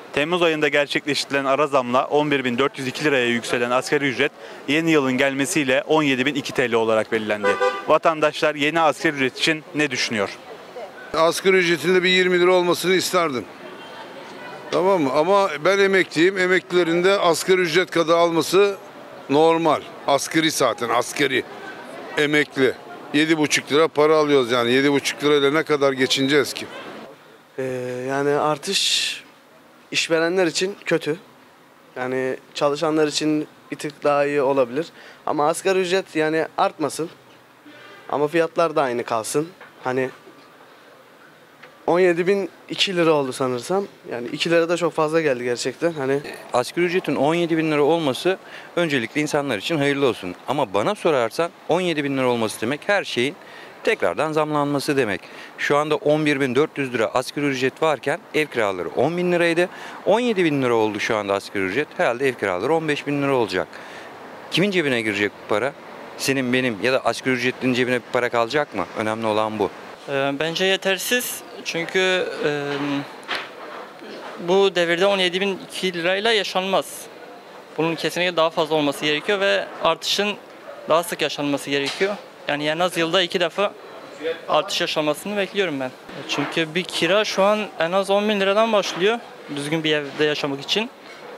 Temmuz ayında gerçekleştirilen ara zamla 11.402 liraya yükselen asgari ücret yeni yılın gelmesiyle 17.002 TL olarak belirlendi. Vatandaşlar yeni asgari ücret için ne düşünüyor? Asgari ücretinde bir 20 lira olmasını isterdim. Tamam mı? Ama ben emekliyim. Emeklilerin de asgari ücret kadar alması normal. Asgari zaten, asgari. Emekli. 7,5 lira para alıyoruz yani. 7,5 lirayla ne kadar geçineceğiz ki? Yani artış işverenler için kötü. Yani çalışanlar için bir tık daha iyi olabilir. Ama asgari ücret yani artmasın. Ama fiyatlar da aynı kalsın. Hani 17.002 lira oldu sanırsam. Yani 2 lira da çok fazla geldi gerçekten. Hani Asgari ücretin 17.000 lira olması öncelikle insanlar için hayırlı olsun. Ama bana sorarsan 17.000 lira olması demek her şeyin tekrardan zamlanması demek. Şu anda 11.400 lira asgari ücret varken ev kiraları 10.000 liraydı. 17.000 lira oldu şu anda asgari ücret. Herhalde ev kiraları 15.000 lira olacak. Kimin cebine girecek bu para? Senin, benim ya da asgari ücretlinin cebine bir para kalacak mı? Önemli olan bu. Bence yetersiz. Çünkü bu devirde 17.002 lirayla yaşanmaz. Bunun kesinlikle daha fazla olması gerekiyor ve artışın daha sık yaşanması gerekiyor. Yani en az yılda 2 defa artış yaşanmasını bekliyorum ben. Çünkü bir kira şu an en az 10.000 liradan başlıyor düzgün bir evde yaşamak için.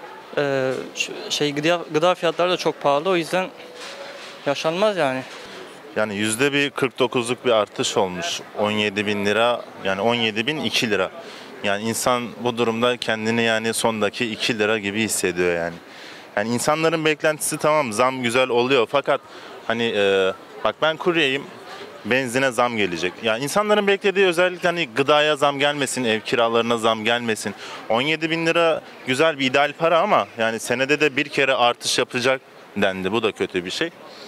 Gıda fiyatları da çok pahalı, o yüzden yaşanmaz yani. Yani %49'luk bir artış olmuş. 17.000 lira, yani 17.002 lira. Yani insan bu durumda kendini yani sondaki 2 lira gibi hissediyor yani. Yani insanların beklentisi tamam, zam güzel oluyor fakat hani bak ben kuryeyim, benzine zam gelecek. Yani insanların beklediği özellikle hani gıdaya zam gelmesin, ev kiralarına zam gelmesin. 17.000 lira güzel bir ideal para ama yani senede de bir kere artış yapacak dendi. Bu da kötü bir şey.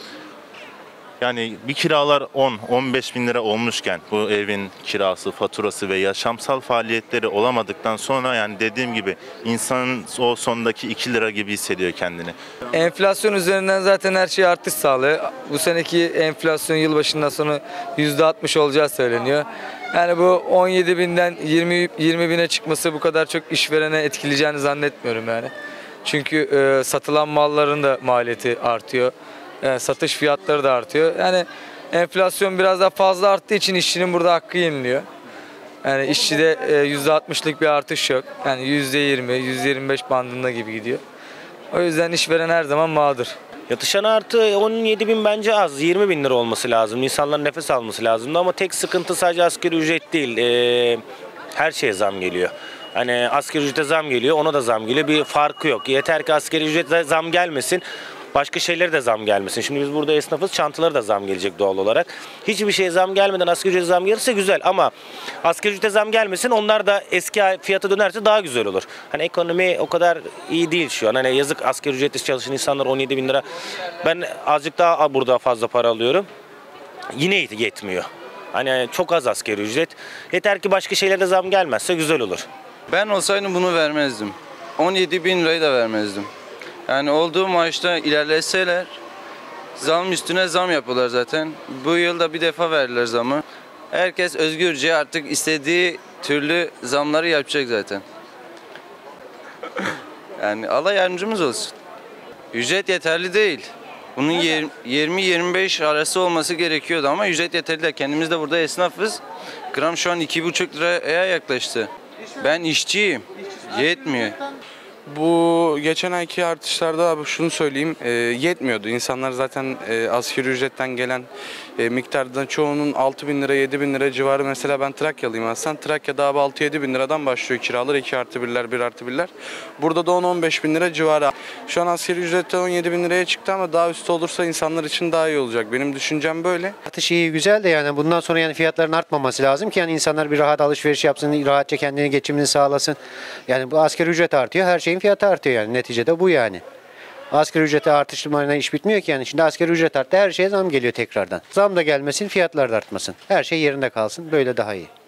Yani bir kiralar 10-15 bin lira olmuşken bu evin kirası, faturası ve yaşamsal faaliyetleri olamadıktan sonra yani dediğim gibi insanın o sondaki 2 lira gibi hissediyor kendini. Enflasyon üzerinden zaten her şey artış sağlıyor. Bu seneki enflasyon yılbaşından sonra %60 olacağı söyleniyor. Yani bu 17 binden 20 bine çıkması bu kadar çok işverene etkileyeceğini zannetmiyorum yani. Çünkü satılan malların da maliyeti artıyor. Satış fiyatları da artıyor. Yani enflasyon biraz daha fazla arttığı için işçinin burada hakkı yeniliyor. Yani işçide %60'lık bir artış yok. Yani %20, %25 bandında gibi gidiyor. O yüzden işveren her zaman mağdur. Yatışan artı 17.000 bence az. 20.000 lira olması lazım. İnsanların nefes alması lazımdı ama tek sıkıntı sadece asgari ücret değil. Her şeye zam geliyor. Hani asgari ücrete zam geliyor, ona da zam geliyor. Bir farkı yok. Yeter ki asgari ücrete zam gelmesin. Başka şeylere de zam gelmesin. Şimdi biz burada esnafız, çantalara da zam gelecek doğal olarak. Hiçbir şeye zam gelmeden asgari ücrete zam gelirse güzel ama asgari ücrete zam gelmesin, onlar da eski fiyata dönerse daha güzel olur. Hani ekonomi o kadar iyi değil şu an. Hani yazık asgari ücretli çalışan insanlar 17.000 lira. Ben azıcık daha burada fazla para alıyorum. Yine yetmiyor. Hani çok az asgari ücret. Yeter ki başka şeylere zam gelmezse güzel olur. Ben olsaydım bunu vermezdim. 17.000 lirayı da vermezdim. Yani olduğu maaşta ilerleseler zam üstüne zam yapıyorlar zaten. Bu yılda bir defa verdiler zamı. Herkes özgürce artık istediği türlü zamları yapacak zaten. Yani Allah yardımcımız olsun. Ücret yeterli değil. Bunun 20-25 arası olması gerekiyordu ama ücret yeterli değil. Kendimiz de burada esnafız. Gram şu an 2,5 liraya yaklaştı. Ben işçiyim. Yetmiyor. Bu geçen ayki artışlarda abi şunu söyleyeyim, yetmiyordu. İnsanlar zaten asgari ücretten gelen miktardan çoğunun 6.000 lira 7.000 lira civarı. Mesela ben Trakyalıyım aslında. Trakya'da abi 6-7 bin liradan başlıyor kiralar, 2+1'ler 1+1'ler. Burada da 10-15 bin lira civarı. Şu an asgari ücrette 17 bin liraya çıktı ama daha üstü olursa insanlar için daha iyi olacak. Benim düşüncem böyle. Artış iyi güzel de yani bundan sonra yani fiyatların artmaması lazım ki yani insanlar bir rahat alışveriş yapsın, rahatça kendini geçimini sağlasın. Yani bu asgari ücret artıyor, her şeyin fiyatı artıyor yani neticede bu yani. Asgari ücrete artışlarına iş bitmiyor ki yani. Şimdi asgari ücret arttı, her şeye zam geliyor tekrardan. Zam da gelmesin, fiyatlar da artmasın. Her şey yerinde kalsın, böyle daha iyi.